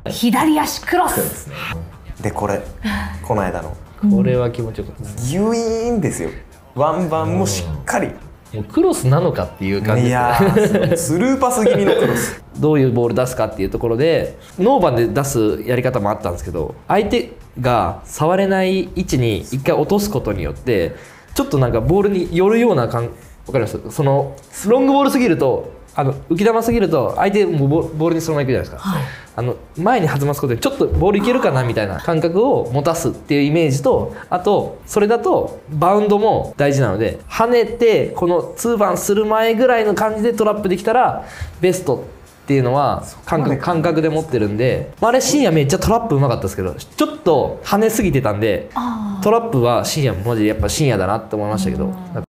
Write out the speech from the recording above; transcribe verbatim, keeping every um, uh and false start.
左足クロスですね。でこれこの間のこれは気持ちよかったです。 ギュイーンですよ。ワンバンもしっかり。 もうクロスなのかっていう感じいやースルーパス気味のクロス。 どういうボール出すかっていうところでノーバンで出すやり方もあったんですけど、相手が触れない位置に一回落とすことによってちょっとなんかボールに寄るような感、わかります？そのロングボールすぎると、あの浮き球すぎると相手もボールにそのまま行くじゃないですか、はい、あの前に弾ますことでちょっとボールいけるかなみたいな感覚を持たすっていうイメージと、あとそれだとバウンドも大事なので跳ねてこのツーバンする前ぐらいの感じでトラップできたらベストっていうのは感覚感覚で持ってるんで、あれ深夜めっちゃトラップうまかったですけどちょっと跳ねすぎてたんでトラップは深夜マジでやっぱ深夜だなって思いましたけど、